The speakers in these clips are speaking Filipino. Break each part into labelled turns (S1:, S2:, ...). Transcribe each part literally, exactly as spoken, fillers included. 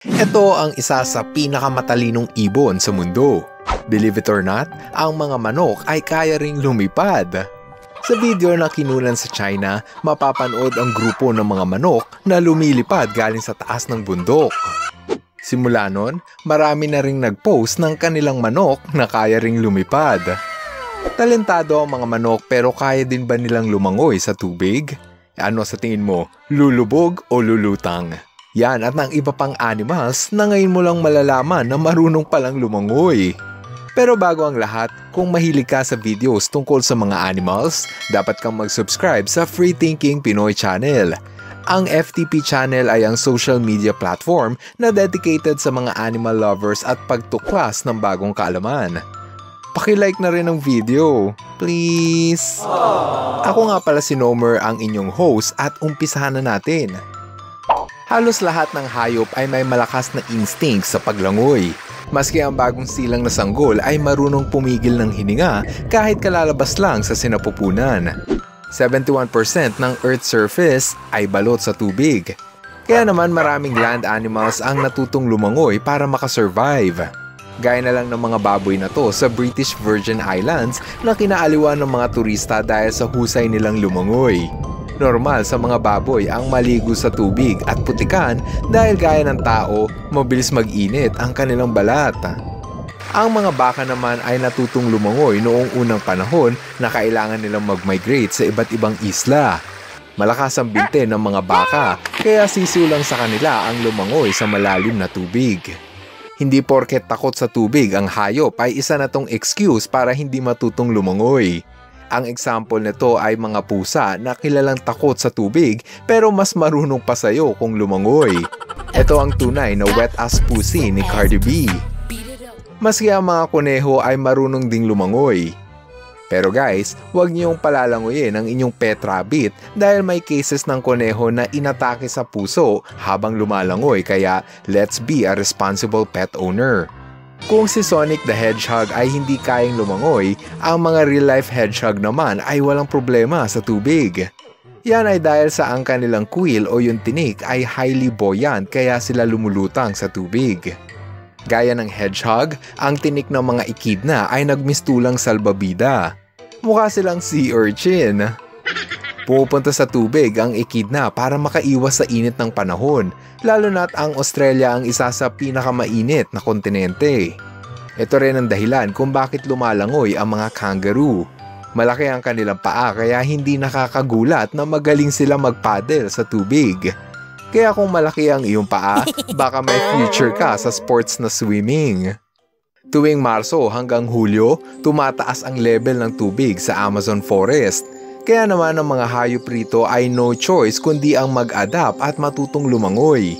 S1: Ito ang isa sa pinakamatalinong ibon sa mundo. Believe it or not, ang mga manok ay kaya ring lumipad. Sa video na kinunan sa China, mapapanood ang grupo ng mga manok na lumilipad galing sa taas ng bundok. Simula nun, marami na ring nag-post ng kanilang manok na kaya ring lumipad. Talentado ang mga manok pero kaya din ba nilang lumangoy sa tubig? Ano sa tingin mo, lulubog o lulutang? Yan at ng iba pang animals na ngayon mo lang malalaman na marunong palang lumangoy. Pero bago ang lahat, kung mahilig ka sa videos tungkol sa mga animals, dapat kang mag-subscribe sa Free Thinking Pinoy Channel. Ang F T P Channel ay ang social media platform na dedicated sa mga animal lovers at pagtuklas ng bagong kaalaman. Paki-like na rin ang video, please! Aww. Ako nga pala si Nomer, ang inyong host at umpisahan na natin. Halos lahat ng hayop ay may malakas na instinct sa paglangoy. Maski ang bagong silang na sanggol ay marunong pumigil ng hininga kahit kalalabas lang sa sinapupunan. seventy-one percent ng Earth's surface ay balot sa tubig. Kaya naman maraming land animals ang natutong lumangoy para makasurvive. Gaya na lang ng mga baboy na to sa British Virgin Islands na kinaaliwan ng mga turista dahil sa husay nilang lumangoy. Normal sa mga baboy ang maligo sa tubig at putikan dahil gaya ng tao, mabilis mag-init ang kanilang balat. Ang mga baka naman ay natutong lumangoy noong unang panahon na kailangan nilang mag-migrate sa iba't ibang isla. Malakas ang binte ng mga baka, kaya sisiw lang sa kanila ang lumangoy sa malalim na tubig. Hindi porket takot sa tubig ang hayop ay isa na tong excuse para hindi matutong lumangoy. Ang example nito ay mga pusa na kilalang takot sa tubig pero mas marunong pa sa'yo kung lumangoy. Ito ang tunay na wet-ass pussy ni Cardi B. Maski ang mga kuneho ay marunong ding lumangoy. Pero guys, huwag niyong palalangoyin ang inyong pet rabbit dahil may cases ng kuneho na inatake sa puso habang lumalangoy, kaya let's be a responsible pet owner. Kung si Sonic the Hedgehog ay hindi kayang lumangoy, ang mga real-life hedgehog naman ay walang problema sa tubig. Yan ay dahil sa ang kanilang quill o yung tinik ay highly buoyant kaya sila lumulutang sa tubig. Gaya ng hedgehog, ang tinik ng mga echidna ay nagmistulang salbabida. Mukha silang sea urchin. Pupunta sa tubig ang echidna para makaiwas sa init ng panahon, lalo na't ang Australia ang isa sa pinakamainit na kontinente. Ito rin ang dahilan kung bakit lumalangoy ang mga kangaroo. Malaki ang kanilang paa kaya hindi nakakagulat na magaling sila mag-paddle sa tubig. Kaya kung malaki ang iyong paa, baka may future ka sa sports na swimming. Tuwing Marso hanggang Hulyo, tumataas ang level ng tubig sa Amazon Forest. Kaya naman ang mga hayop rito ay no choice kundi ang mag-adapt at matutong lumangoy.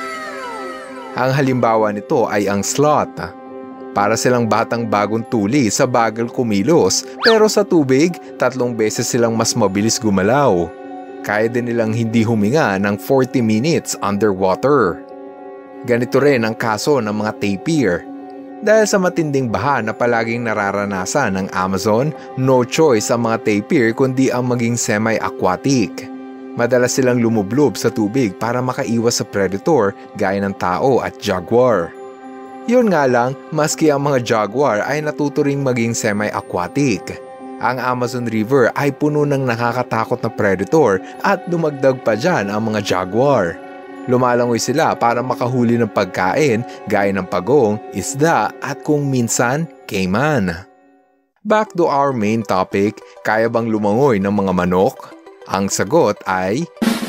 S1: Ang halimbawa nito ay ang sloth. Para silang batang bagong tuli sa bagal kumilos, pero sa tubig, tatlong beses silang mas mabilis gumalaw. Kaya din nilang hindi huminga ng forty minutes underwater. Ganito rin ang kaso ng mga tapir. Dahil sa matinding baha na palaging nararanasan ng Amazon, no choice ang mga tapir kundi ang maging semi-aquatic. Madalas silang lumublob sa tubig para makaiwas sa predator gaya ng tao at jaguar. Yun nga lang, maski ang mga jaguar ay natuturing maging semi-aquatic. Ang Amazon River ay puno ng nakakatakot na predator at dumagdag pa dyan ang mga jaguar. Lumalangoy sila para makahuli ng pagkain gaya ng pagong, isda at kung minsan, caiman. Back to our main topic, kaya bang lumangoy ng mga manok? Ang sagot ay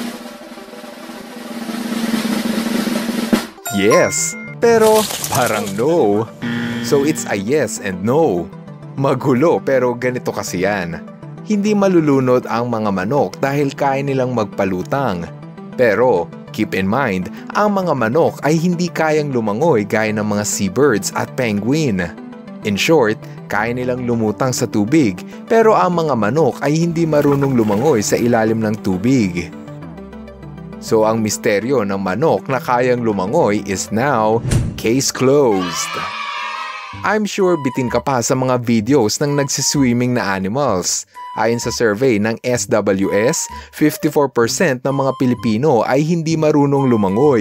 S1: yes, pero parang no. So it's a yes and no. Magulo pero ganito kasi yan. Hindi malulunod ang mga manok dahil kaya nilang magpalutang. Pero keep in mind, ang mga manok ay hindi kayang lumangoy gaya ng mga seabirds at penguin. In short, kaya nilang lumutang sa tubig, pero ang mga manok ay hindi marunong lumangoy sa ilalim ng tubig. So ang misteryo ng manok na kayang lumangoy is now case closed. I'm sure bitin ka pa sa mga videos ng nagsiswimming na animals. Ayon sa survey ng S W S, fifty-four percent ng mga Pilipino ay hindi marunong lumangoy.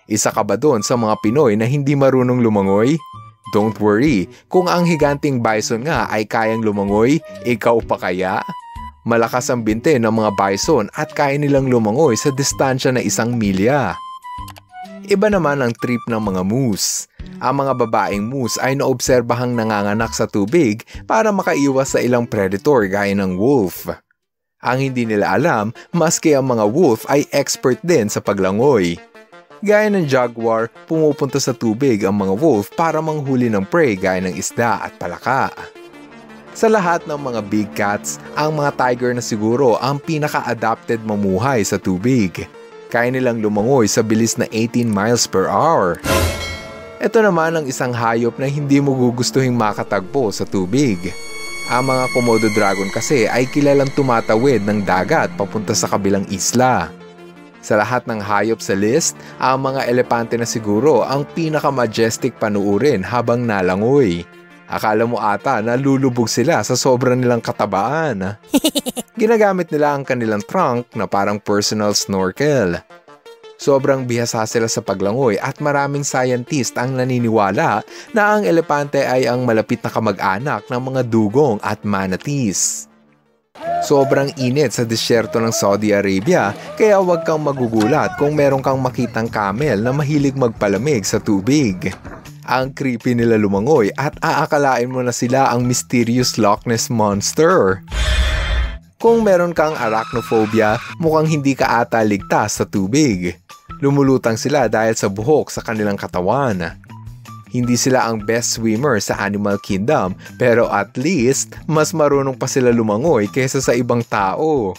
S1: Isa ka ba doon sa mga Pinoy na hindi marunong lumangoy? Don't worry, kung ang higanting bison nga ay kayang lumangoy, ikaw pa kaya? Malakas ang binte ng mga bison at kaya nilang lumangoy sa distansya na isang milya. Iba naman ang trip ng mga moose. Ang mga babaeng moose ay naobserbahang nanganganak sa tubig para makaiwas sa ilang predator gaya ng wolf. Ang hindi nila alam, maski ang mga wolf ay expert din sa paglangoy. Gaya ng jaguar, pumupunta sa tubig ang mga wolf para manghuli ng prey gaya ng isda at palaka. Sa lahat ng mga big cats, ang mga tiger na siguro ang pinaka-adapted mamuhay sa tubig. Kaya nilang lumangoy sa bilis na eighteen miles per hour. Ito naman ang isang hayop na hindi mo gugustuhin makatagpo sa tubig. Ang mga Komodo dragon kasi ay kilalang tumatawid ng dagat papunta sa kabilang isla. Sa lahat ng hayop sa list, ang mga elepante na siguro ang pinaka-majestic panuurin habang nalangoy. Akala mo ata na lulubog sila sa sobrang nilang katabaan. Ginagamit nila ang kanilang trunk na parang personal snorkel. Sobrang bihasa sila sa paglangoy at maraming scientist ang naniniwala na ang elepante ay ang malapit na kamag-anak ng mga dugong at manatees. Sobrang init sa disyerto ng Saudi Arabia kaya huwag kang magugulat kung meron kang makitang camel na mahilig magpalamig sa tubig. Ang creepy nila lumangoy at aakalain mo na sila ang mysterious Loch Ness Monster. Kung meron kang arachnophobia, mukhang hindi ka ata ligtas sa tubig. Lumulutang sila dahil sa buhok sa kanilang katawan. Hindi sila ang best swimmer sa Animal Kingdom, pero at least, mas marunong pa sila lumangoy kaysa sa ibang tao.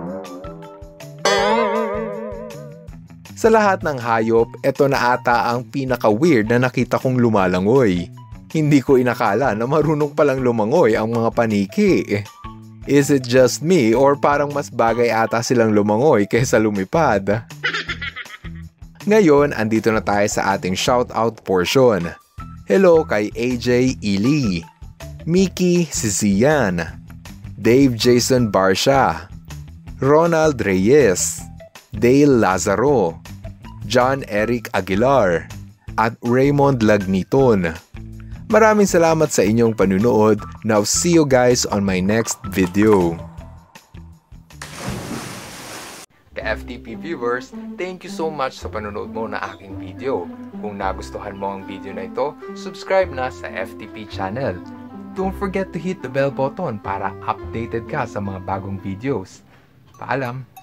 S1: Sa lahat ng hayop, ito na ata ang pinaka-weird na nakita kong lumalangoy. Hindi ko inakala na marunong palang lumangoy ang mga paniki. Is it just me or parang mas bagay ata silang lumangoy kaysa lumipad? Ngayon, andito na tayo sa ating shoutout portion. Hello kay A J Ili, Mickey Sisian, Dave Jason Barsha, Ronald Reyes, Dale Lazaro, John Eric Aguilar, at Raymond Lagniton. Maraming salamat sa inyong panunood. Now see you guys on my next video. Ka-F T P viewers, thank you so much sa panunood mo na aking video. Kung nagustuhan mo ang video na ito, subscribe na sa F T P channel. Don't forget to hit the bell button para updated ka sa mga bagong videos. Paalam!